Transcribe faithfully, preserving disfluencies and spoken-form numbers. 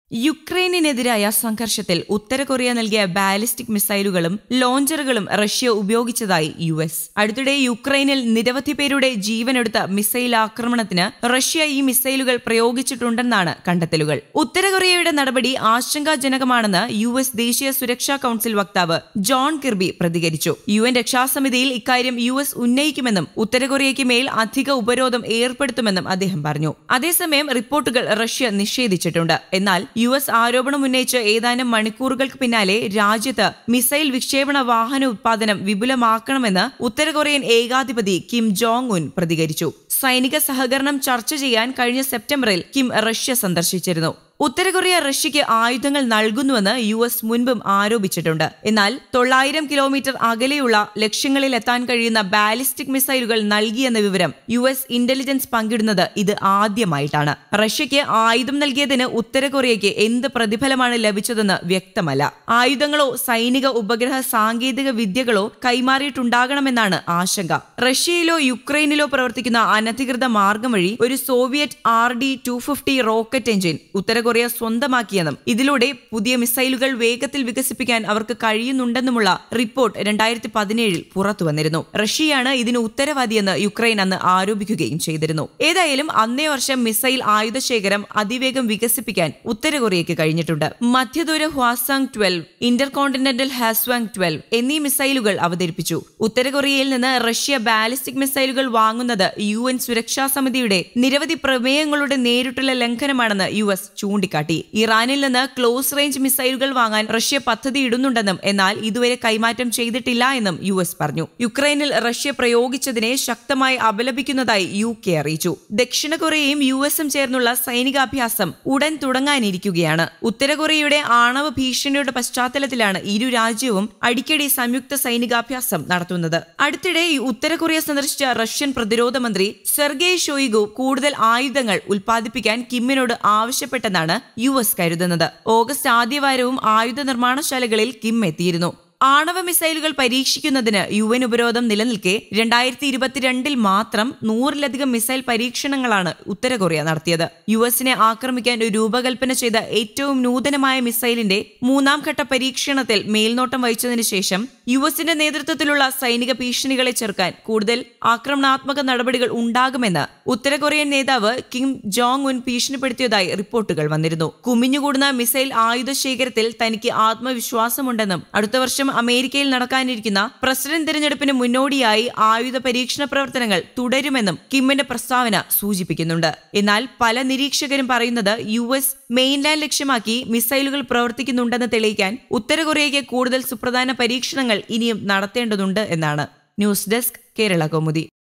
യുക്രൈനിനെതിരായ സംഘർഷത്തിൽ ഉത്തര കൊറിയ നൽകിയ ബാലിസ്റ്റിക് മിസൈലുകളും ലോഞ്ചറുകളും റഷ്യ ഉപയോഗിച്ചതായി യു എസ്. അടുത്തിടെ യുക്രൈനിൽ നിരവധി പേരുടെ ജീവനെടുത്ത മിസൈൽ ആക്രമണത്തിന് റഷ്യ ഈ മിസൈലുകൾ പ്രയോഗിച്ചിട്ടുണ്ടെന്നാണ് കണ്ടെത്തലുകൾ. ഉത്തര കൊറിയയുടെ നടപടി ആശങ്കാജനകമാണെന്ന് യു എസ് ദേശീയ സുരക്ഷാ കൌൺസിൽ വക്താവ് ജോൺ കിർബി പ്രതികരിച്ചു. യു എൻ രക്ഷാസമിതിയിൽ ഇക്കാര്യം യു എസ് ഉന്നയിക്കുമെന്നും ഉത്തര കൊറിയയ്ക്ക് മേൽ അധിക ഉപരോധം ഏർപ്പെടുത്തുമെന്നും അദ്ദേഹം പറഞ്ഞു. അതേസമയം റിപ്പോർട്ടുകൾ റഷ്യ നിഷേധിച്ചിട്ടുണ്ട്. എന്നാൽ യു എസ് ആരോപണം ഉന്നയിച്ച് ഏതാനും മണിക്കൂറുകൾക്ക് പിന്നാലെ രാജ്യത്ത് മിസൈൽ വിക്ഷേപണ വാഹന ഉത്പാദനം വിപുലമാക്കണമെന്ന് ഉത്തര കൊറിയൻ ഏകാധിപതി കിം ജോങ് ഉൻ പ്രതികരിച്ചു. സൈനിക സഹകരണം ചർച്ച ചെയ്യാൻ കഴിഞ്ഞ സെപ്റ്റംബറിൽ കിം റഷ്യ സന്ദർശിച്ചിരുന്നു. ഉത്തര കൊറിയ റഷ്യയ്ക്ക് ആയുധങ്ങൾ നൽകുന്നുവെന്ന് യു എസ് മുൻപും ആരോപിച്ചിട്ടുണ്ട്. എന്നാൽ തൊള്ളായിരം കിലോമീറ്റർ അകലെയുള്ള ലക്ഷ്യങ്ങളിൽ എത്താൻ കഴിയുന്ന ബാലിസ്റ്റിക് മിസൈലുകൾ നൽകിയെന്ന വിവരം യു എസ് ഇന്റലിജൻസ് പങ്കിടുന്നത് ഇത് ആദ്യമായിട്ടാണ്. റഷ്യയ്ക്ക് ആയുധം നൽകിയതിന് ഉത്തര കൊറിയയ്ക്ക് എന്ത് പ്രതിഫലമാണ് ലഭിച്ചതെന്ന് വ്യക്തമല്ല. ആയുധങ്ങളോ സൈനിക ഉപഗ്രഹ സാങ്കേതിക വിദ്യകളോ കൈമാറിയിട്ടുണ്ടാകണമെന്നാണ് ആശങ്ക. റഷ്യയിലോ യുക്രൈനിലോ പ്രവർത്തിക്കുന്ന അനധികൃത മാർഗം വഴി ഒരു Soviet R D two fifty rocket engine ഉത്തര കൊറിയ സ്വന്തമാക്കിയെന്നും ഇതിലൂടെ പുതിയ മിസൈലുകൾ വേഗത്തിൽ വികസിപ്പിക്കാൻ അവർക്ക് കഴിയുന്നുണ്ടെന്നുമുള്ള റിപ്പോർട്ട് രണ്ടായിരത്തി പതിനേഴിൽ പുറത്തുവന്നിരുന്നു. റഷ്യയാണ് ഇതിന് ഉത്തരവാദിയെന്ന് യുക്രൈൻ അന്ന് ആരോപിക്കുകയും ചെയ്തിരുന്നു. ഏതായാലും അന്നേ വർഷം മിസൈൽ ആയുധശേഖരം അതിവേഗം വികസിപ്പിക്കാൻ ഉത്തര കൊറിയയ്ക്ക് കഴിഞ്ഞിട്ടുണ്ട്. മധ്യദൂര Hwasong twelve, intercontinental Hwasong twelve എന്നീ മിസൈലുകൾ അവതരിപ്പിച്ചു. ഉത്തര കൊറിയയിൽ നിന്ന് റഷ്യ ബാലിസ്റ്റിക് മിസൈലുകൾ വാങ്ങുന്നത് യു എൻ സുരക്ഷാ സമിതിയുടെ നിരവധി പ്രമേയങ്ങളുടെ നേരിട്ടുള്ള ലംഘനമാണെന്ന് യു എസ് ചൂണ്ടിക്കാട്ടി. ഇറാനിൽ നിന്ന് ക്ലോസ് റേഞ്ച് മിസൈലുകൾ വാങ്ങാൻ റഷ്യ പദ്ധതിയിടുന്നുണ്ടെന്നും എന്നാൽ ഇതുവരെ കൈമാറ്റം ചെയ്തിട്ടില്ല എന്നും യു എസ് പറഞ്ഞു. യുക്രൈനിൽ റഷ്യ പ്രയോഗിച്ചതിനെ ശക്തമായി അപലപിക്കുന്നതായി യു കെ അറിയിച്ചു. ദക്ഷിണ കൊറിയയും യു എസും ചേർന്നുള്ള സൈനികാഭ്യാസം ഉടൻ തുടങ്ങാനിരിക്കുകയാണ്. ഉത്തര കൊറിയയുടെ ആണവ ഭീഷണിയുടെ പശ്ചാത്തലത്തിലാണ് ഇരു രാജ്യവും അടിക്കടി സംയുക്ത സൈനികാഭ്യാസം നടത്തുന്നത്. അടുത്തിടെ ഉത്തര കൊറിയ സന്ദർശിച്ച റഷ്യൻ പ്രതിരോധ മന്ത്രി സെർഗേയ് ഷോയിഗു കൂടുതൽ ആയുധങ്ങൾ ഉൽപ്പാദിപ്പിക്കാൻ കിമ്മിനോട് ആവശ്യപ്പെട്ടെന്നാണ് യു എസ് കരുതുന്നത്. ഓഗസ്റ്റ് ആദ്യവാരവും ആയുധ നിർമ്മാണശാലകളിൽ കിം എത്തിയിരുന്നു. ആണവ മിസൈലുകൾ പരീക്ഷിക്കുന്നതിന് യു എൻ ഉപരോധം നിലനിൽക്കെ രണ്ടായിരത്തി ഇരുപത്തിരണ്ടിൽ മാത്രം നൂറിലധികം മിസൈൽ പരീക്ഷണങ്ങളാണ് ഉത്തര കൊറിയ നടത്തിയത്. യു എസിനെ ആക്രമിക്കാൻ രൂപകൽപ്പന ചെയ്ത ഏറ്റവും നൂതനമായ മിസൈലിന്റെ മൂന്നാം ഘട്ട പരീക്ഷണത്തിൽ മേൽനോട്ടം വഹിച്ചതിനു ശേഷം യു എസിന്റെ നേതൃത്വത്തിലുള്ള സൈനിക ഭീഷണികളെ ചെറുക്കാൻ കൂടുതൽ ആക്രമണാത്മക നടപടികൾ ഉണ്ടാകുമെന്ന് ഉത്തര കൊറിയൻ നേതാവ് കിം ജോങ് ഉൻ ഭീഷണിപ്പെടുത്തിയതായി റിപ്പോർട്ടുകൾ വന്നിരുന്നു. കുമിഞ്ഞുകൂടുന്ന മിസൈൽ ആയുധ ശേഖരത്തിൽ തനിക്ക് ആത്മവിശ്വാസമുണ്ടെന്നും അടുത്ത വർഷം അമേരിക്കയിൽ നടക്കാനിരിക്കുന്ന പ്രസിഡന്റ് തെരഞ്ഞെടുപ്പിന് മുന്നോടിയായി ആയുധ പരീക്ഷണ പ്രവർത്തനങ്ങൾ തുടരുമെന്നും കിമ്മിന്റെ പ്രസ്താവന സൂചിപ്പിക്കുന്നുണ്ട്. എന്നാൽ പല നിരീക്ഷകരും പറയുന്നത് യു എസ് മെയിൻലാൻഡ് ലക്ഷ്യമാക്കി മിസൈലുകൾ പ്രവർത്തിക്കുന്നുണ്ടെന്ന് തെളിയിക്കാൻ ഉത്തര കൊറിയയ്ക്ക് കൂടുതൽ സുപ്രധാന പരീക്ഷണങ്ങൾ ഇനിയും നടത്തേണ്ടതുണ്ട് എന്നാണ്. News desk, Kerala Kaumudi.